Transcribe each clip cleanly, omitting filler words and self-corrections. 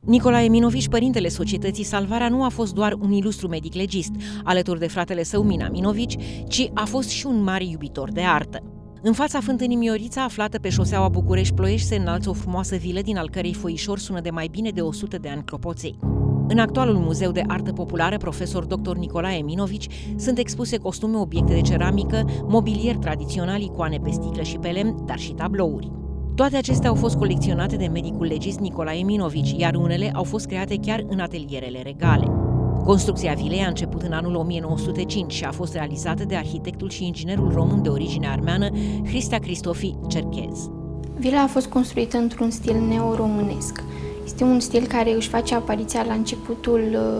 Nicolae Minovici, părintele societății Salvarea, nu a fost doar un ilustru medic legist, alături de fratele său Mina Minovici, ci a fost și un mare iubitor de artă. În fața fântânii Miorița, aflată pe șoseaua București-Ploiești, se înalță o frumoasă vilă din al cărei foișor sună de mai bine de 100 de ani clopoței. În actualul Muzeu de Artă Populară, profesor dr. Nicolae Minovici, sunt expuse costume, obiecte de ceramică, mobilier tradițional, icoane pe sticlă și pe lemn, dar și tablouri. Toate acestea au fost colecționate de medicul legist Nicolae Minovici, iar unele au fost create chiar în atelierele regale. Construcția vilei a început în anul 1905 și a fost realizată de arhitectul și inginerul român de origine armeană, Hristea Cristofi Cerchez. Vila a fost construită într-un stil neo-românesc. Este un stil care își face apariția la începutul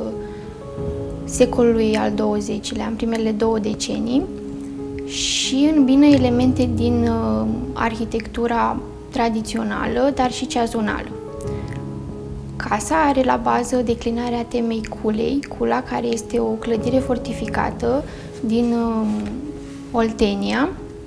secolului al XX-lea, în primele 2 decenii, și îmbină elemente din arhitectura tradițională, dar și cea zonală. Casa are la bază declinarea temei culei, cula care este o clădire fortificată din Oltenia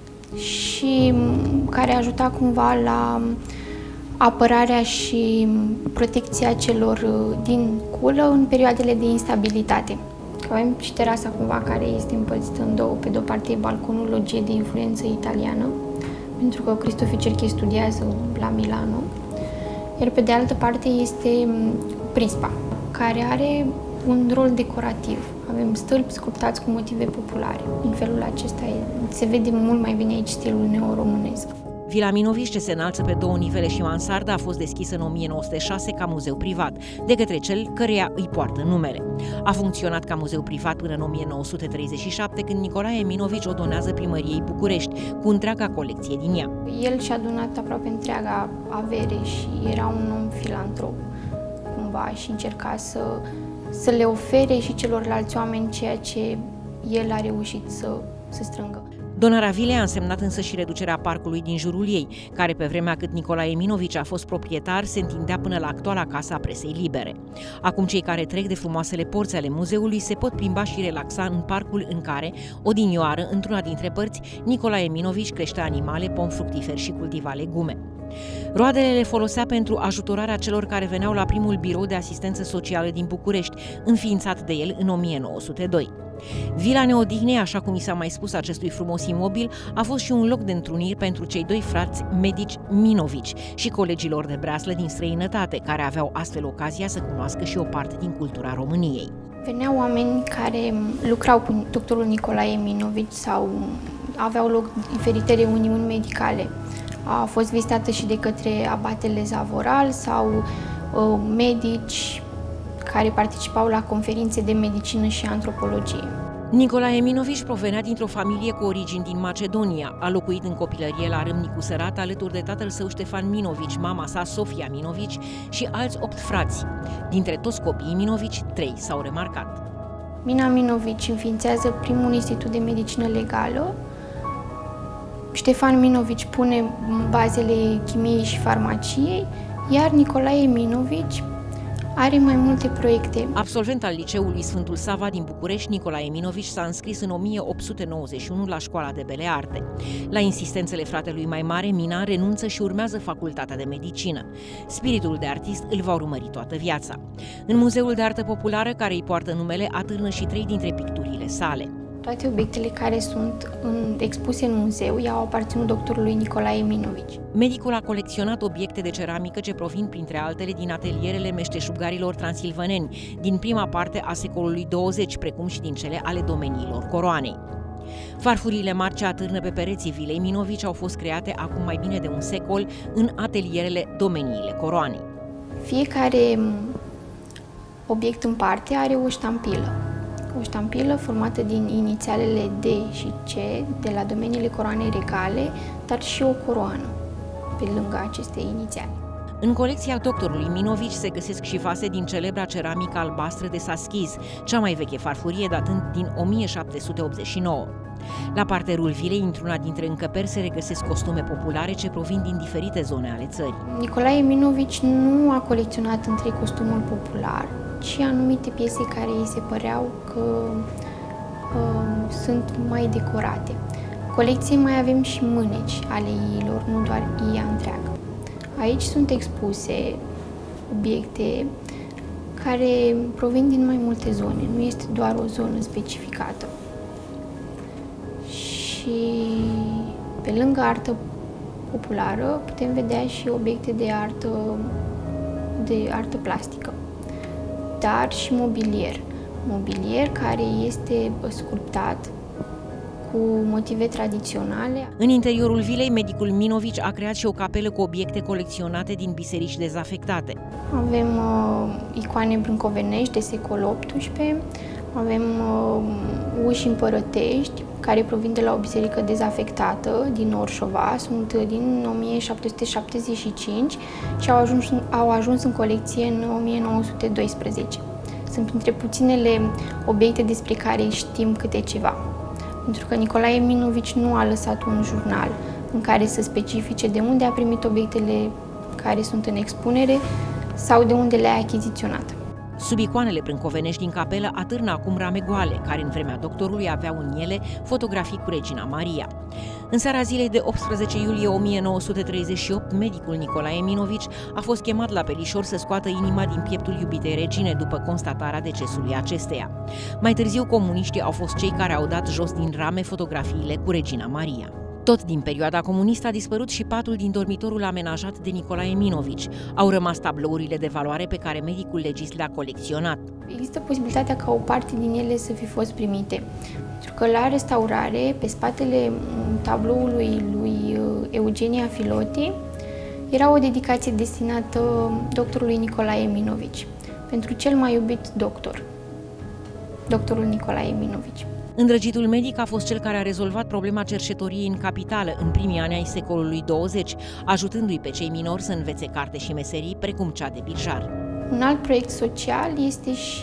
și care ajuta cumva la apărarea și protecția celor din culă în perioadele de instabilitate. Avem și terasa cumva care este împărțită în două. Pe de o parte e balconul, logie de influență italiană, pentru că Cristofi Cerchez studiază la Milano, iar pe de altă parte este prispa, care are un rol decorativ. Avem stâlpi sculptați cu motive populare. În felul acesta se vede mult mai bine aici stilul neo-românesc. Vila Minovici, ce se înalță pe 2 nivele și mansardă, a fost deschisă în 1906 ca muzeu privat, de către cel căreia îi poartă numele. A funcționat ca muzeu privat până în 1937, când Nicolae Minovici o donează primăriei București, cu întreaga colecție din ea. El și-a donat aproape întreaga avere și era un om filantrop, cumva, și încerca să le ofere și celorlalți oameni ceea ce el a reușit să strângă. Donarea vilei a însemnat însă și reducerea parcului din jurul ei, care pe vremea cât Nicolae Minovici a fost proprietar se întindea până la actuala Casa a Presei Libere. Acum cei care trec de frumoasele porți ale muzeului se pot plimba și relaxa în parcul în care, odinioară, într-una dintre părți, Nicolae Minovici creștea animale, pomi fructiferi și cultiva legume. Roadele le folosea pentru ajutorarea celor care veneau la primul birou de asistență socială din București, înființat de el în 1902. Vila Neodihnei, așa cum i s-a mai spus acestui frumos imobil, a fost și un loc de întruniri pentru cei 2 frați medici Minovici și colegilor de breaslă din străinătate, care aveau astfel ocazia să cunoască și o parte din cultura României. Veneau oameni care lucrau cu doctorul Nicolae Minovici sau aveau loc diferite reuniuni medicale. A fost vizitată și de către abatele Zavoral sau medici care participau la conferințe de medicină și antropologie. Nicolae Minovici provenea dintr-o familie cu origini din Macedonia. A locuit în copilărie la Râmnicu Sărat alături de tatăl său Ștefan Minovici, mama sa Sofia Minovici și alți 8 frați. Dintre toți copiii Minovici, 3 s-au remarcat. Mina Minovici înființează primul institut de medicină legală. Ștefan Minovici pune bazele chimiei și farmaciei, iar Nicolae Minovici are mai multe proiecte. Absolvent al liceului Sfântul Sava din București, Nicolae Minovici s-a înscris în 1891 la Școala de Bele Arte. La insistențele fratelui mai mare, Mina renunță și urmează facultatea de medicină. Spiritul de artist îl va urmări toată viața. În Muzeul de Artă Populară, care îi poartă numele, atârnă și 3 dintre picturile sale. Toate obiectele care sunt expuse în muzeu i-au aparținut doctorului Nicolae Minovici. Medicul a colecționat obiecte de ceramică ce provin, printre altele, din atelierele meșteșugarilor transilvaneni, din prima parte a secolului 20, precum și din cele ale domeniilor coroanei. Farfuriile mari ce atârnă pe pereții vilei Minovici au fost create acum mai bine de un secol în atelierele domeniile coroanei. Fiecare obiect în parte are o ștampilă. O ștampilă formată din inițialele D și C de la domeniile coroanei regale, dar și o coroană pe lângă aceste inițiale. În colecția doctorului Minovici se găsesc și vase din celebra ceramică albastră de Saschiz, cea mai veche farfurie datând din 1789. La parterul vilei, într-una dintre încăperi, se regăsesc costume populare ce provin din diferite zone ale țării. Nicolae Minovici nu a colecționat întreg costumul popular, ci anumite piese care îi se păreau că sunt mai decorate. Colecție mai avem și mâneci ale iilor, nu doar ia întreagă. Aici sunt expuse obiecte care provin din mai multe zone, nu este doar o zonă specificată. Și pe lângă artă populară putem vedea și obiecte de artă plastică, dar și mobilier. Mobilier care este sculptat cu motive tradiționale. În interiorul vilei, medicul Minovici a creat și o capelă cu obiecte colecționate din biserici dezafectate. Avem icoane brâncovenești de secol XVIII, avem uși împărătești care provin de la o biserică dezafectată din Orșova, sunt din 1775 și au ajuns în colecție în 1912. Sunt printre puținele obiecte despre care știm câte ceva. Pentru că Nicolae Minovici nu a lăsat un jurnal în care să specifice de unde a primit obiectele care sunt în expunere sau de unde le-a achiziționat. Sub icoanele brâncovenești din capelă atârnă acum rame goale, care în vremea doctorului aveau în ele fotografii cu Regina Maria. În seara zilei de 18 iulie 1938, medicul Nicolae Minovici a fost chemat la Pelișor să scoată inima din pieptul iubitei regine după constatarea decesului acesteia. Mai târziu, comuniștii au fost cei care au dat jos din rame fotografiile cu Regina Maria. Tot din perioada comunistă a dispărut și patul din dormitorul amenajat de Nicolae Minovici. Au rămas tablourile de valoare pe care medicul legist le-a colecționat. Există posibilitatea ca o parte din ele să fi fost primite. Pentru că la restaurare, pe spatele tabloului lui Eugenia Filoti, era o dedicație destinată doctorului Nicolae Minovici, pentru cel mai iubit doctor, doctorul Nicolae Minovici. Îndrăgitul medic a fost cel care a rezolvat problema cerșetoriei în capitală în primii ani ai secolului 20, ajutându-i pe cei minori să învețe carte și meserii, precum cea de birjar. Un alt proiect social este și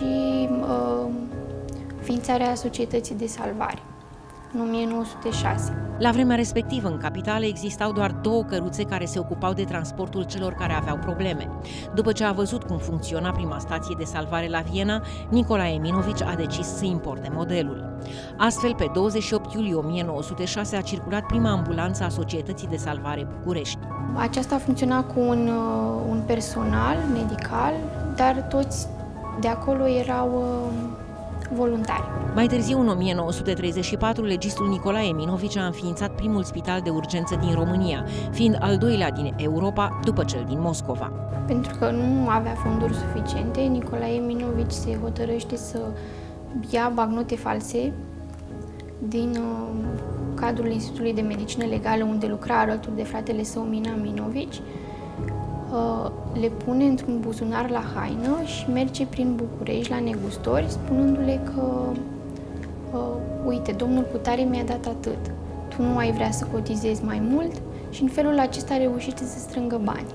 ființarea Societății de Salvare, în 1906. La vremea respectivă, în capitală, existau doar 2 căruțe care se ocupau de transportul celor care aveau probleme. După ce a văzut cum funcționa prima stație de salvare la Viena, Nicolae Minovici a decis să importe modelul. Astfel, pe 28 iulie 1906 a circulat prima ambulanță a Societății de Salvare București. Aceasta funcționa cu un personal medical, dar toți de acolo erau voluntari. Mai târziu, în 1934, legistul Nicolae Minovici a înființat primul spital de urgență din România, fiind al doilea din Europa după cel din Moscova. Pentru că nu avea fonduri suficiente, Nicolae Minovici se hotărăște să ia bagnote false din cadrul Institutului de Medicină Legală, unde lucra alături de fratele său Mina Minovici, le pune într-un buzunar la haină și merge prin București la negustori, spunându-le că uite, domnul cutare mi-a dat atât, tu nu ai vrea să cotizezi mai mult, și în felul acesta reușește să strângă bani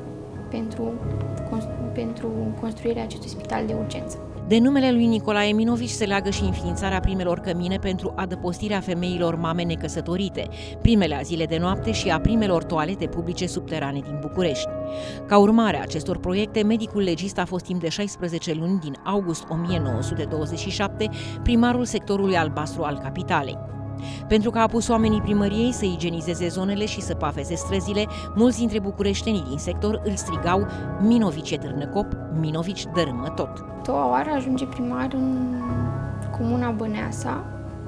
pentru construirea acestui spital de urgență. De numele lui Nicolae Minovici se leagă și înființarea primelor cămine pentru adăpostirea femeilor mame necăsătorite, primele azile de noapte și a primelor toalete publice subterane din București. Ca urmare a acestor proiecte, medicul legist a fost timp de 16 luni din august 1927 primarul sectorului albastru al capitalei. Pentru că a pus oamenii primăriei să igienizeze zonele și să paveze străzile, mulți dintre bucureștenii din sector îl strigau Minovici e târnăcop, Minovici dărâmă tot. A doua oară ajunge primar în comuna Băneasa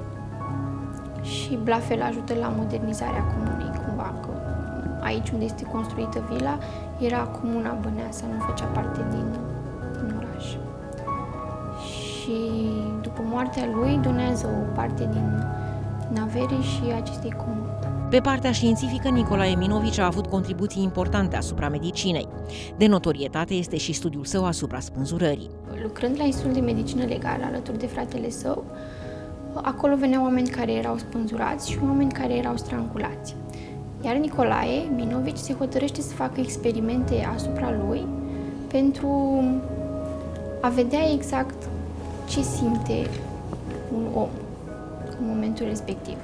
și la fel ajută la modernizarea comunei, cumva, că aici unde este construită vila era comuna Băneasa, nu făcea parte din oraș. Și după moartea lui donează o parte din avere și acestei comuni. Pe partea științifică, Nicolae Minovici a avut contribuții importante asupra medicinei. De notorietate este și studiul său asupra spânzurării. Lucrând la Institutul de Medicină Legală alături de fratele său, acolo veneau oameni care erau spânzurați și oameni care erau strangulați. Iar Nicolae Minovici se hotărăște să facă experimente asupra lui pentru a vedea exact ce simte un om în momentul respectiv.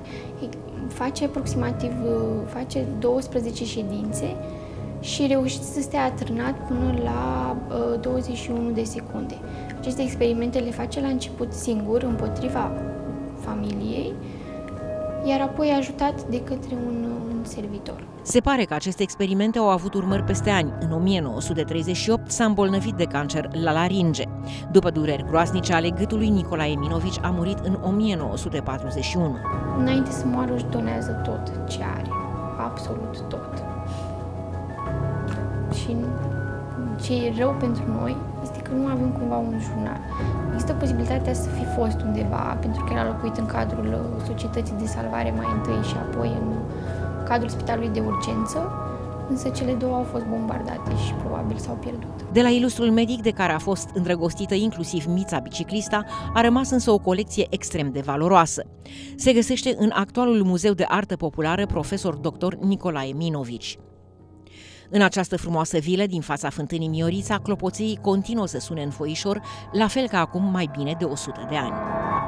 Face 12 ședințe și reușește să stea atârnat până la 21 de secunde. Aceste experimente le face la început singur, împotriva familiei, iar apoi ajutat de către un servitor. Se pare că aceste experimente au avut urmări peste ani. În 1938 s-a îmbolnăvit de cancer la laringe. După dureri groaznice ale gâtului, Nicolae Minovici a murit în 1941. Înainte să moară își donează tot ce are, absolut tot. Și ce e rău pentru noi este că nu avem cumva un jurnal. Există posibilitatea să fi fost undeva, pentru că era locuit în cadrul Societății de Salvare mai întâi și apoi în cadrul Spitalului de Urgență, însă cele două au fost bombardate și probabil s-au pierdut. De la ilustrul medic de care a fost îndrăgostită inclusiv Mița biciclista, a rămas însă o colecție extrem de valoroasă. Se găsește în actualul Muzeu de Artă Populară Profesor Dr. Nicolae Minovici. În această frumoasă vilă din fața fântânii Miorița, clopoței continuă să sune în foișor, la fel ca acum mai bine de 100 de ani.